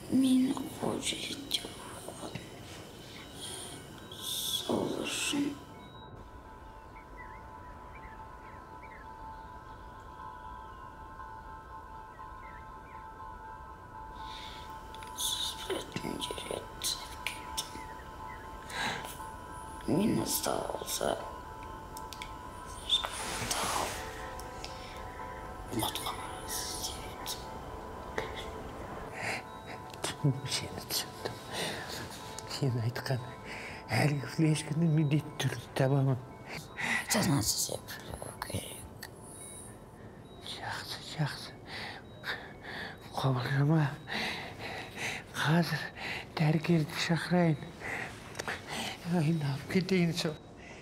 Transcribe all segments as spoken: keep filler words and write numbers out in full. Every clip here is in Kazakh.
Мені хочеться солошин. Спрятан директор кетті. Мені здалося. Сені түсіндім. Сен айтқан әлгі флешканы міндетті түрде табамын. Жаназа білу керек. Жақсы, жақсы. Қобылжыма. Қазір дәрігерді шақырайын. Айналып кетейін сол.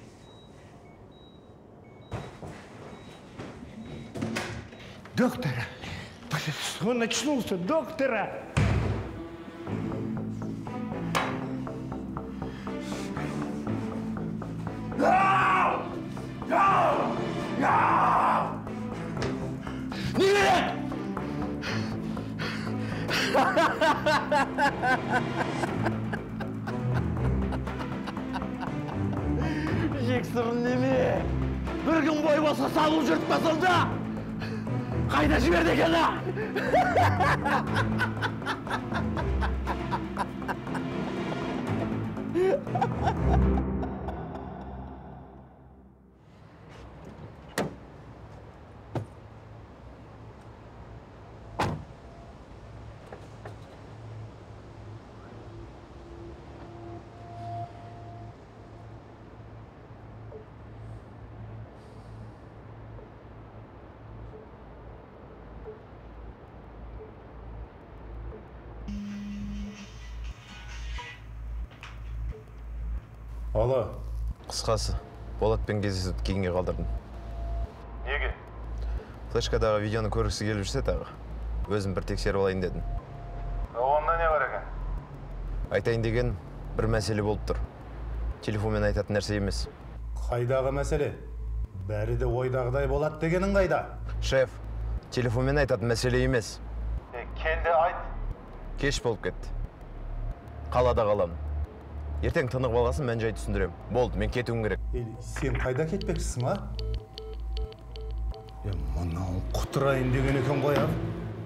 Доктора! Он очнулся, доктора! Нет! Жексұрын неме! Bir gün boyu болса салу жүріп басылды! Қайда жіберді екені? Алло. Қысқасы, Болатпен кездесуді кейінге қалдырдым. Неге? Флешкадағы видеоны көргісі келіп жүрсе тағы. Өзім бір тексеріп алайын дедім. Онда не бар екен? Айтайын деген бір мәселе болып тұр. Телефонмен айтатын нәрсе емес. Қайдағы мәселе? Бәрі де ойдағыдай болады дегенің қайда? Шеф, телефонмен айтатын мәселе емес. Е, келді айт. Кеш болып кетті. Қалада қаламын. Ертең тынық баласын мән жай түсіндірем. Болды, мен кетуім керек. Е, сен қайда кетпексің, а? Е, мынау құтырайын деген екен ғой, а?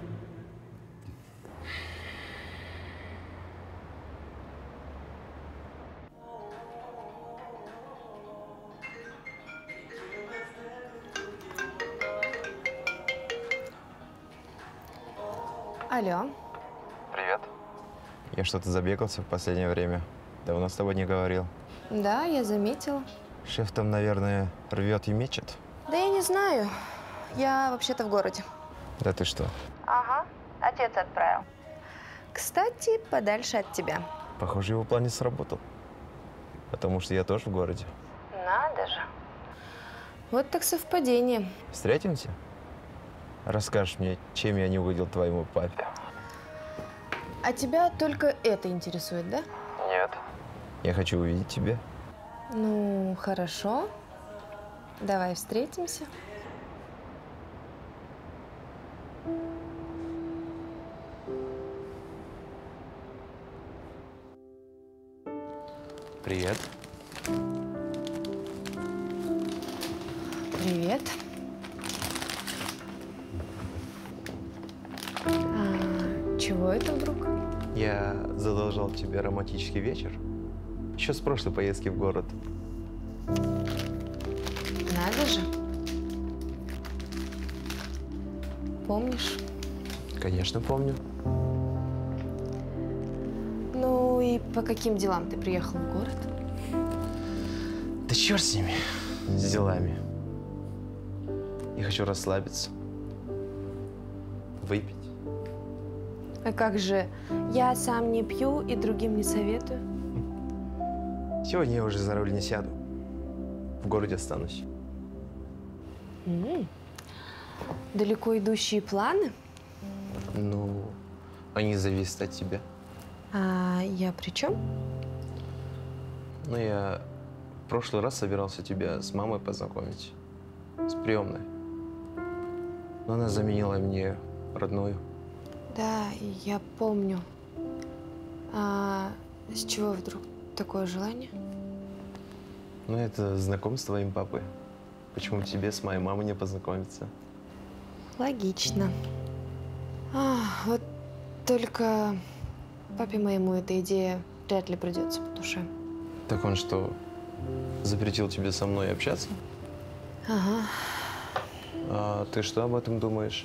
Алло. Привет. Я что-то забегался в последнее время. Давно с тобой не говорил. Да, я заметила. Шеф там, наверное, рвет и мечет. Да я не знаю. Я вообще-то в городе. Да ты что? Ага, отец отправил. Кстати, подальше от тебя. Похоже, его план не сработал. Потому что я тоже в городе. Надо же. Вот так совпадение. Встретимся? Расскажешь мне, чем я не угодил твоему папе. А тебя только это интересует, да? Нет. Я хочу увидеть тебя. Ну, хорошо. Давай встретимся. Привет. Привет. А, чего это вдруг? Я задолжал тебе романтический вечер. Еще с прошлой поездки в город. Надо же. Помнишь? Конечно, помню. Ну и по каким делам ты приехал в город? Да черт с ними, с делами. Я хочу расслабиться, выпить. А как же, я сам не пью и другим не советую? Сегодня я уже за руль не сяду. В городе останусь. М-м. Далеко идущие планы? Ну, они зависят от тебя. А я при чем? Ну, я в прошлый раз собирался тебя с мамой познакомить. С приемной. Но она заменила мне родную. Да, я помню. А с чего вдруг такое желание? Ну, это знаком с твоим папой. Почему тебе с моей мамой не познакомиться? Логично. А, вот только папе моему эта идея вряд ли придется по душе. Так он что, запретил тебе со мной общаться? Ага. А ты что об этом думаешь?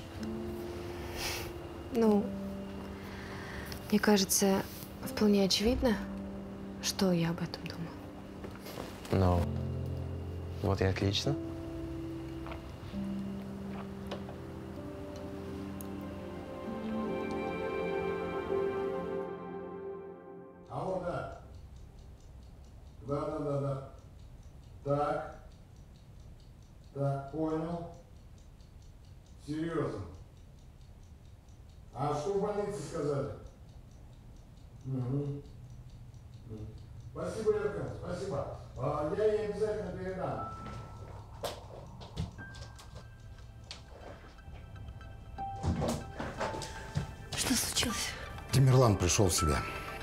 Ну, мне кажется, вполне очевидно, что я об этом думаю. Ну, вот и отлично. Алло, да. Да, да, да, да. Так. Так, понял. Серьезно. А что в больнице сказали? Угу. Спасибо, Ирка, спасибо. А, я ей обязательно передам. Что случилось? Тимирлан пришел в себя.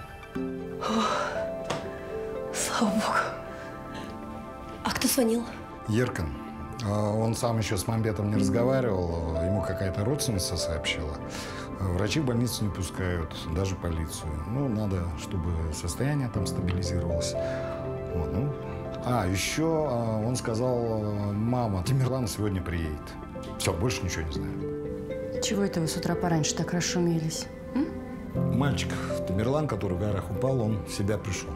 Слава богу. А кто звонил? Еркан. Он сам еще с Мамбетом не разговаривал. Ему какая-то родственница сообщила. Врачи в больницу не пускают, даже полицию. Ну, надо, чтобы состояние там стабилизировалось. Вот, ну. А, еще он сказал, мама Тимирлана сегодня приедет. Все, больше ничего не знаю. Чего это вы с утра пораньше так расшумелись? М? Мальчик Тимирлан, который в горах упал, он в себя пришел.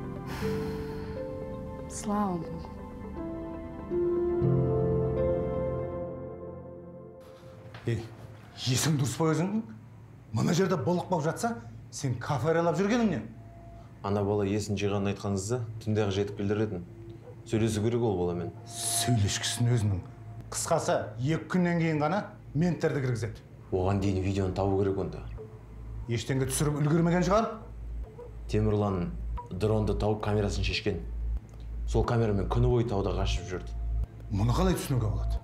Слава богу. Ей, есің дұрыс па өзің? Мына жерде болық болып жатса, сен кафаралап жүргенің не? Ана бала есін жиғанын айтқаныңызда түнде-ақ жетіп келдір едің. Сөйлесу керек ол баламен. Сөйлешкісін өзінің. Қысқасы, екі күннен кейін ғана менттерді кіргізеді. Оған дейін видеоны табу керек онда. Ештеңе түсіріп үлгермеген шығар? Темірлан дронды тауып камерасын шешкен. Сол камерамен күні бойы тауда қашып жүрді. Мұны қалай түсінуге болады?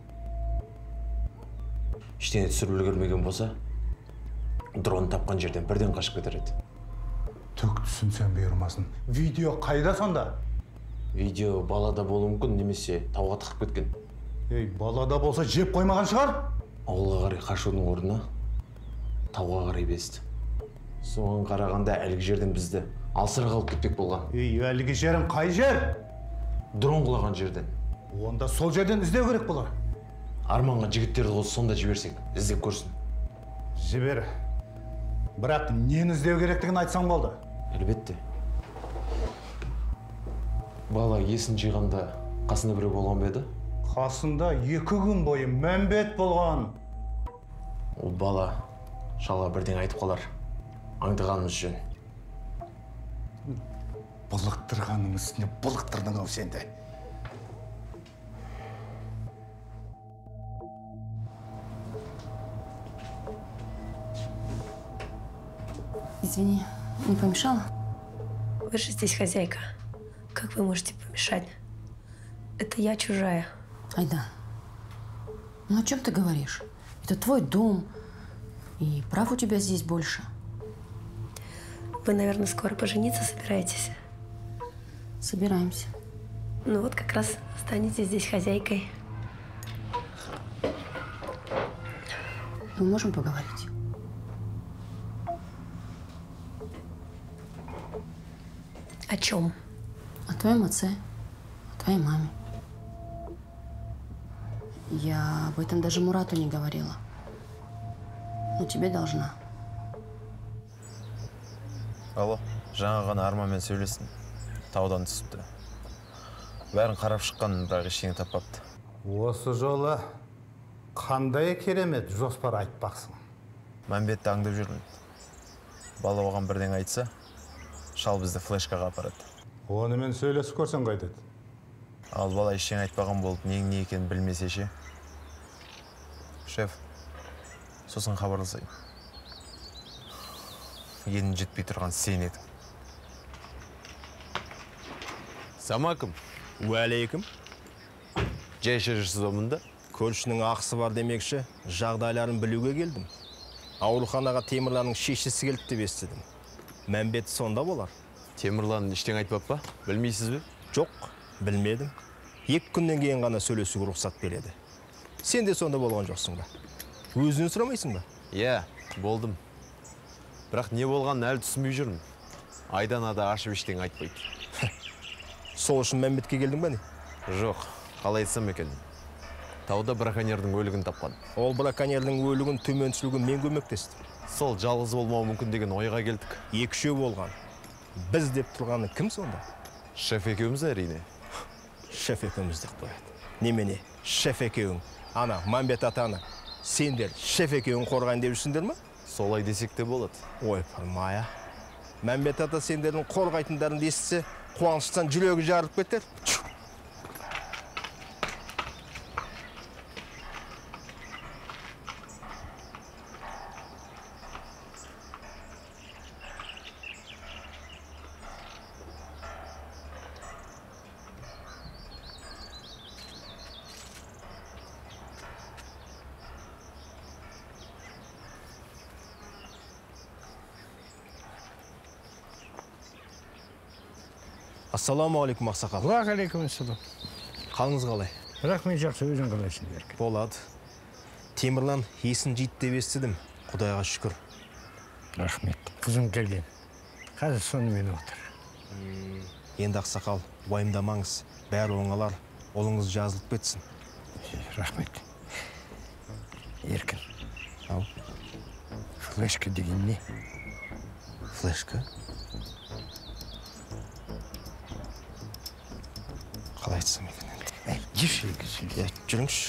Ештеңе түсіріп үлгермеген болса, дрон тапқан жерден бірден қашып кетер еді. Түк түсінсем бұйырмасын. Видео қайда сонда? Видео балада болуы мүмкін, немесе тауға тығып кеткен. Ей, балада болса жеп қоймаған шығар? Ауылға қарай қашудың орнына тауға қарай безді. Соған қарағанда әлгі жерден бізді алсыра қалып кетпек болған. Ей, әлгі жерің қай жер? Дрон құлаған жерден. Онда сол жерден іздеу керек болар. Арманға жігіттерді қосып сонда жіберсек, іздеп көрсін. Жібер. Бірақ нені іздеу керектігін айтсаң болды. Әлбетте. Бала есін жиғанда қасында біреу болған ба еді? Қасында екі күн бойы Мәмбет болған. Ол бала шалға бірден айтып қалар. Аңдығанымыз жөн. Бұлықтырғаның үстіне бұлықтырдың ау сенде. Извини, не помешала? Вы же здесь хозяйка. Как вы можете помешать? Это я чужая. Айда, ну о чем ты говоришь? Это твой дом, и прав у тебя здесь больше. Вы, наверное, скоро пожениться собираетесь? Собираемся. Ну вот как раз станете здесь хозяйкой. Мы можем поговорить? О чем? О твоем отце, о твоей маме. Я об этом даже Мурату не говорила. Но тебе должна. Алло, жаңа ғана Арманмен сөйлестім. Таудан түсіпті. Бәрін қарап шыққан, бірақ ештеңе таппапты. Осы жолы қандай керемет жоспар айтпақсың? Мәмбетті аңдып жүрмін. Бала оған бірден айтса, шал бізді флешкаға апарады. Онымен сөйлесіп көрсең қайтеді. Ал бала ештеңе айтпаған болып, нең не екенін білмесе ше. Шеф, сосын хабарласайын. Енің жетпей тұрған сен едің. Самакым, уәлейкім. Жай жүрсіз omында? Көршінің ақысы бар демекші, жағдайларын білуге келдім. Ауруханаға Темірланның шешесі келді деп естідім. Мәмбет сонда болар. Темірлан іштен айтпап па? Білмейсіз бе? Жоқ, білмедім. Екі күннен кейін ғана сөйлесуге рұқсат береді. Сен де сонда болған жоқсың ба? Өзінен сұрамайсың ба? Иә, болдым. Бірақ не болғанын әлі түсінбей жүрмін. Айданада ашып іштен айтпайды. Сол үшін Мәмбетке келдің ба не? Жоқ, қалай айтсам екен. Тауда браконьердің өлігін тапқан. Ол браконьердің өлігін төмен түсіруге мен көмектестім. Сол жалғыз болмауы мүмкін деген ойға келдік. Екі-үшеу болған. Біз деп тұрғаны кім сонда? Шеф екеуміз әрине. Шеф екеуміз деп қояды. Немене, шеф екеуің, ана, Мәмбет атаны, сендер шеф екеуің қорғайын деп жүрсіңдер ме? Солай десек те болады. Ой, пырмая. Мәмбет ата сендердің қорғайтындарыңды естісе, қуаныштан жүрегі жарылып кетер. Ассаламу алейкум, ақсақал. Уағалейкум ассалам. Қалыңыз қалай? Рахмет, жақсы, өзің қалайсың, Берке? Болады. Темірлан есін жиды деп естідім. Құдайға шүкір. Рахмет. Қызым келген. Қазір сонымен отыр. Енді ақсақал, уайымдамаңыз. Бәрі оңалар. Олыңыз жазылып кетсін. Рахмет. Еркін. Ау. Флешка деген не? Флешка? Қалай айтсам екен енді? Әй, жүрші екісін. Е, жүріңші.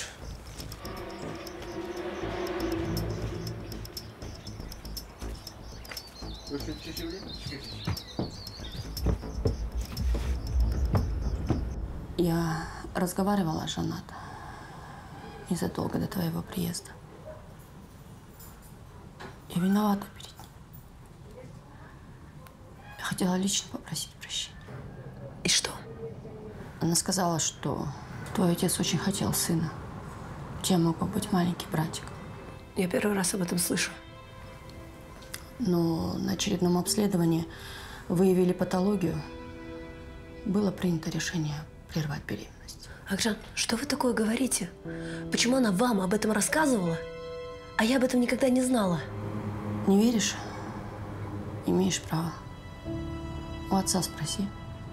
Я разговаривала с Жанат незадолго до твоего приезда. Я виновата перед ним. Я хотела лично попросить прощения. И что? Она сказала, что твой отец очень хотел сына. У тебя мог бы быть маленький братик. Я первый раз об этом слышу. Но на очередном обследовании выявили патологию. Было принято решение прервать беременность. Акжан, что вы такое говорите? Почему она вам об этом рассказывала, а я об этом никогда не знала? Не веришь? Имеешь право. У отца спроси.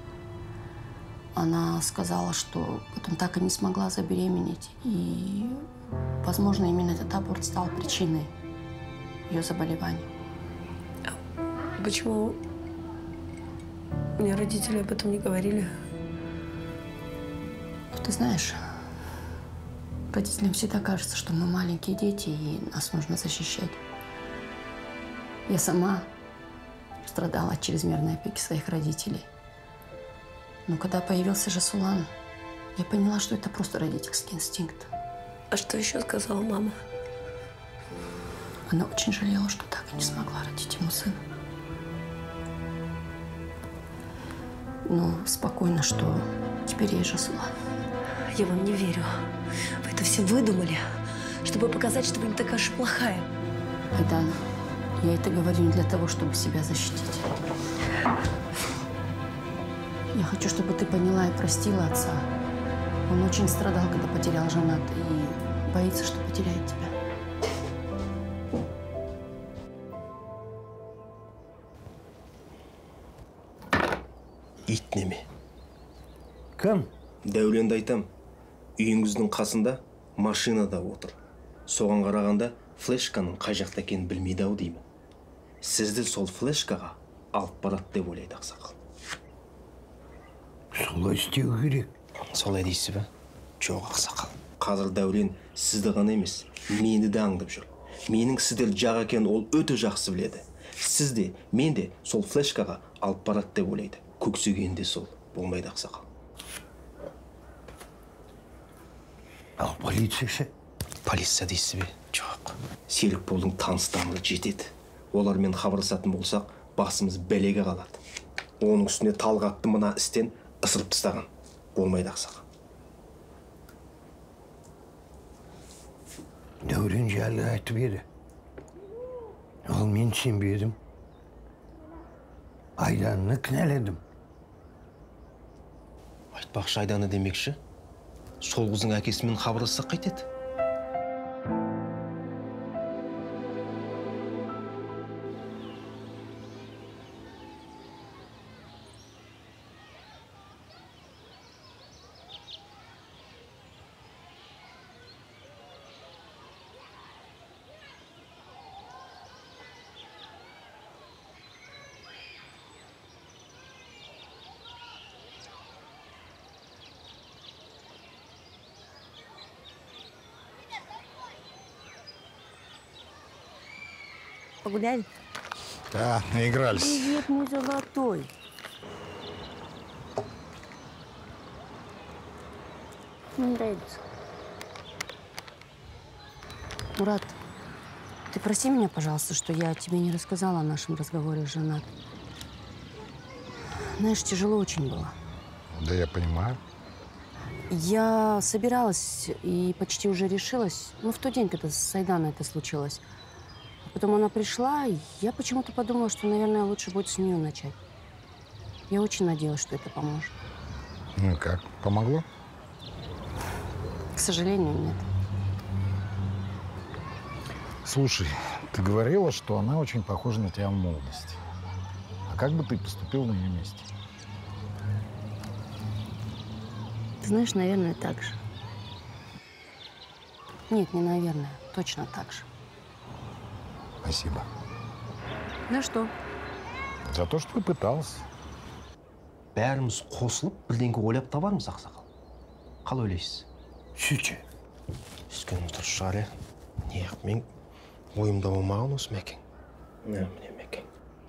Она сказала, что потом так и не смогла забеременеть. И, возможно, именно этот аборт стал причиной ее заболевания. А почему мне родители об этом не говорили? Ты знаешь, родителям всегда кажется, что мы маленькие дети, и нас нужно защищать. Я сама страдала от чрезмерной опеки своих родителей. Но когда появился Жасулан, я поняла, что это просто родительский инстинкт. А что еще сказала мама? Она очень жалела, что так и не смогла родить ему сына. Но спокойно, что теперь есть Жасулан. Я вам не верю. Вы это все выдумали, чтобы показать, что вы не такая уж плохая. Айдана, я это говорю не для того, чтобы себя защитить. Я хочу, чтобы ты поняла и простила отца. Он очень страдал, когда потерял Жанат, и боится, что потеряет тебя. Ит неме? Кім? Дәуленді айтам. Үйіңіздің қасында машинада отыр. Соған қарағанда флешканың қай жақта екенін білмейді ау деймін. Сізді сол флешкаға алып барады деп ойлайды ақсақал. Солай істеу керек. Солай дейсіз бе? Жоқ ақсақал. Қазір Дәулен сізді ғана емес, мені де аңдып жүр. Менің сіздер жақ екенін ол өте жақсы біледі. Сіз де, мен де сол флешкаға алып барады деп ойлайды. Көксегенде сол болмайды ақсақал. Ал полициясы? Полиция дейсіз бе? Жоқ. Серікболдың таныстарына жетеді. Олармен хабарласатын болсақ, басымыз бәлеге қалады. Оның үстіне Талғатты мына істен ысырып тастаған. Болмайды ақсақал. Дәурен жайлы айтып еді. Ал мен сенбедім. Айданны кінәледім. Айтпақшы Айданы демекші, сол қыздың әкесімен хабарлассақ қайтеді? Погуляли? Да, наигрались. Привет, мой золотой. Мне нравится. Мурат, ты прости меня, пожалуйста, что я тебе не рассказала о нашем разговоре с женой. Знаешь, тяжело очень было. Да я понимаю. Я собиралась и почти уже решилась, ну, в тот день, когда с Айданой это случилось. Потом она пришла, и я почему-то подумала, что, наверное, лучше будет с нее начать. Я очень надеялась, что это поможет. Ну и как? Помогло? К сожалению, нет. Слушай, ты говорила, что она очень похожа на тебя в молодости. А как бы ты поступил на ее месте? Ты знаешь, наверное, так же. Нет, не наверное, точно так же. Спасибо. На что? За то, что ты пытался. Бәріміз қосылып, бірдеңке ойлап табармыз, ақсақал. Қалай ойлайсыз? Сөйтші. Үскенім дұрыс шығар, е? Неғып, мен ойымда болмаған осы Мәкең. Міне, міне Мәкең.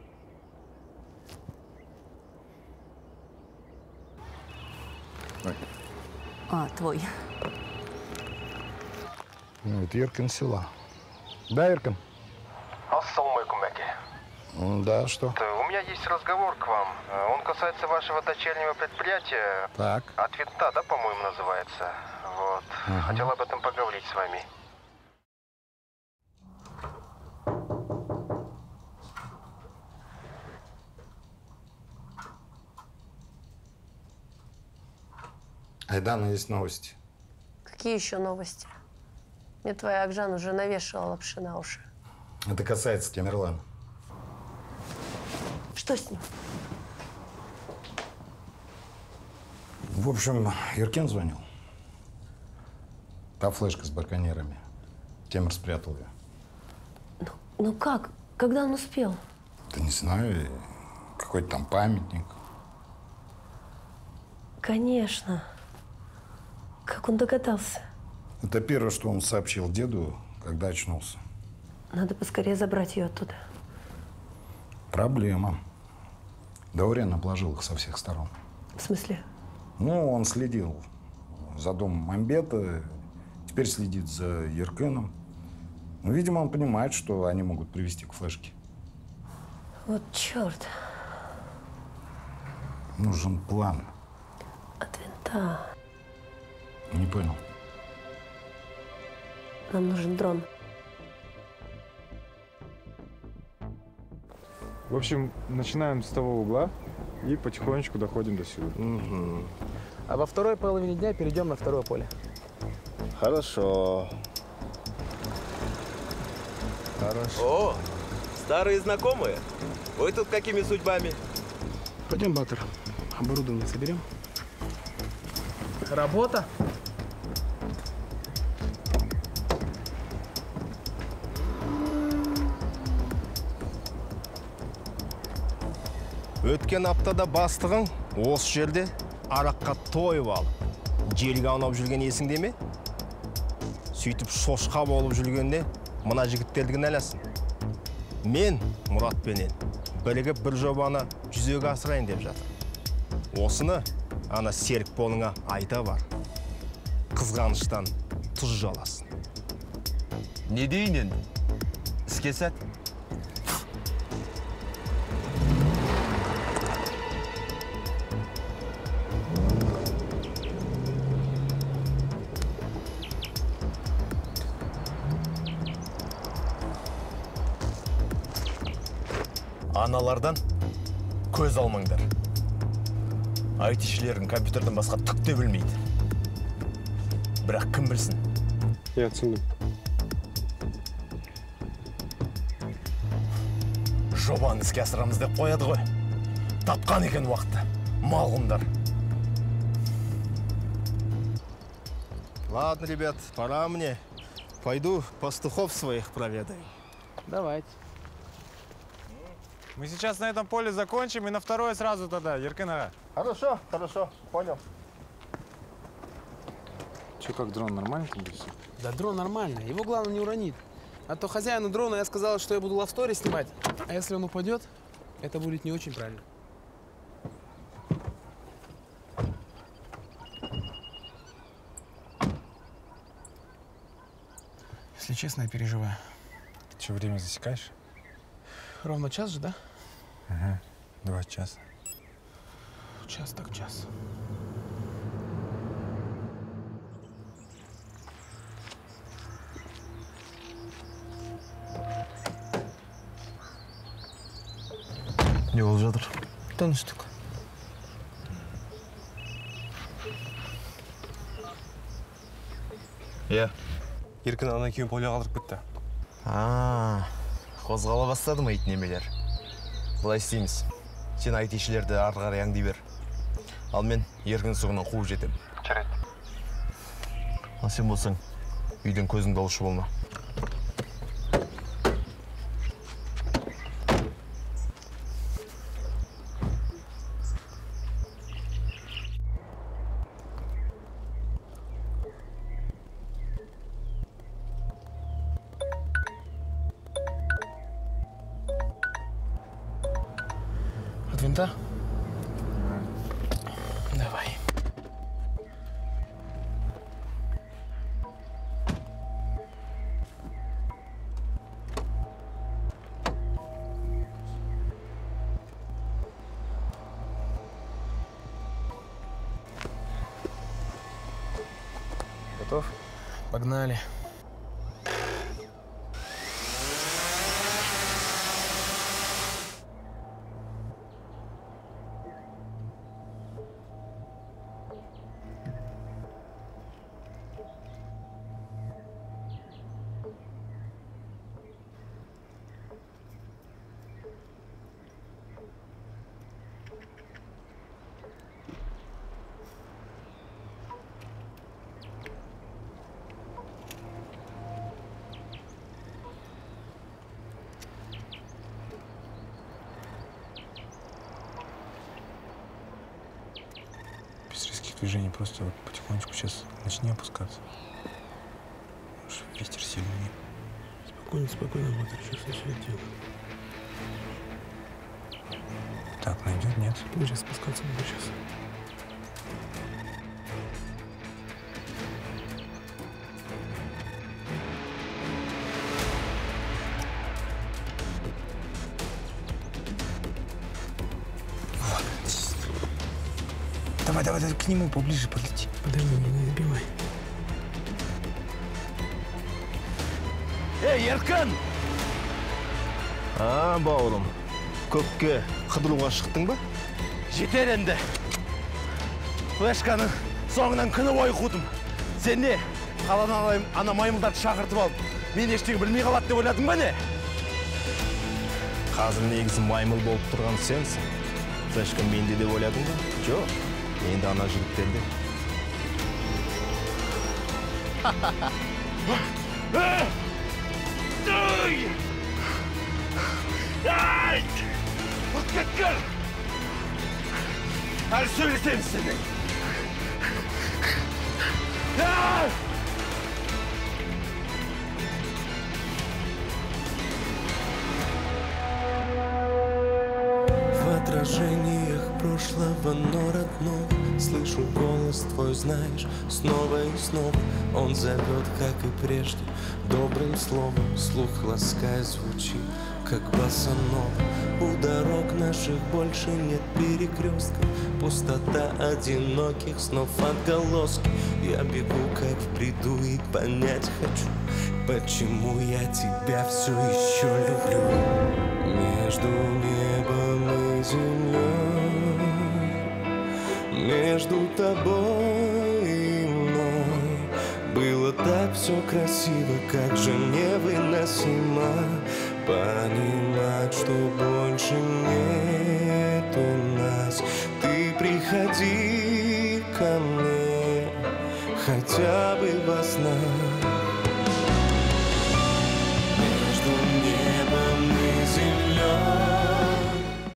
А, твой. Ну, это Иркин села. Да, Иркин? Ассалямалейкум, Мәке. Да, что? У меня есть разговор к вам. Он касается вашего дочернего предприятия. Так. Ответа, да, по-моему, называется. Вот. Ага. Хотел об этом поговорить с вами. Айдана, есть новости. Какие еще новости? Мне твоя Акжан уже навешала лапши на уши. Это касается Тамерлана. Что с ним? В общем, Иркен звонил. Та флешка с браконьерами. Темир спрятал ее. Ну, ну как? Когда он успел? Да не знаю, какой-то там памятник. Конечно. Как он догадался? Это первое, что он сообщил деду, когда очнулся. Надо поскорее забрать ее оттуда. Проблема. Даурен обложил их со всех сторон. В смысле? Ну, он следил за домом Мамбета, теперь следит за Иркеном. Ну, видимо, он понимает, что они могут привести к флешке. Вот черт. Нужен план. От винта. Не понял. Нам нужен дрон. В общем, начинаем с того угла и потихонечку доходим до сюда. Угу. А во второй половине дня перейдем на второе поле. Хорошо. Хорошо. О, старые знакомые. Вы тут какими судьбами? Пойдем, Батыр. Оборудование соберем. Работа. Өткен аптада бастығың осы жерде араққа тойып алып, желге аунап жүрген есіңде ме? Сөйтіп шошқа болып жүргенде мына жігіттерді кінәласын. Мен Мұратпенен бірігіп бір жобаны жүзеге асырайын деп жатыр. Осыны ана Серік болыңа айта бар. Қызғаныштан тұз жаласын. Не дейін енді? Іске сәт. Аналардан көз алмаңдар. Айтишілердің компьютерден басқа түк те білмейді. Бірақ кім білсін? Я түсіндім. Жобаны іске асырамыз деп қояды ғой. Тапқан екен уақытты. Малғындар. Ладно, ребят, пора мне. Пойду пастухов своих проведаю. Давайте. Мы сейчас на этом поле закончим и на второе сразу тогда, Еркин-ага. Хорошо, хорошо, понял. Че, как дрон нормально там здесь? Да дрон нормально, его главное не уронить. А то хозяину дрона я сказал, что я буду лавстори снимать. А если он упадет, это будет не очень правильно. Если честно, я переживаю. Ты что, время засекаешь? Ровно час же, да? Ага, два часа. Час так час. Не болып жатыр? Тыныштық. Е. Еркін ана екеуін поле қалдырып кетті. А, қозғала бастады ма ит немелер? Былай істейміз. Сен айтишілерді ары қарай аңдай бер. Ал мен Еркін соңынан қуып жетем. Жарайды. Ал сен болсаң, үйден көзіңді алушы болма. От винта? Давай. Готов? Погнали. Без резких движений, просто вот потихонечку сейчас начни опускаться. Уж ветер сильнее. Спокойно, спокойно, Матер, сейчас начнет дело. Так, найдет, нет? Мы сейчас спускаться буду сейчас. Давай, давай, давай, к нему поближе подлети. Подожди, не набивай. Эй, Еркін! А, бауырым, көкке қыдыруға шықтың ба? Жетер енді. Флешканың соңынан күні бойы қудым. Сен не? Қаладан ана маймылдарды шақыртып алып, мен ештеңе білмей қалады деп ойладың ба не? Қазір негізі маймыл болып тұрған сенсің. Флешка менде деп ойладың ба? Жоқ, енді ана жігіттерде. Ай! Ай! Вот как! Әлі сөйлесеміз сенің. Ай! В отражениях прошлого, но родного слышу голос твой, знаешь, снова и снова. Он зовет, как и прежде, добрым словом. Слух лаская звучит, как босанова. У дорог наших больше нет перекрестков. Пустота одиноких снов отголоски. Я бегу, как в бреду, и понять хочу, почему я тебя все еще люблю. Между небом и землей между тобой и мной. Было так все красиво, как же невыносимо понимать, что больше нет у нас. Ты приходи ко мне хотя бы во снах.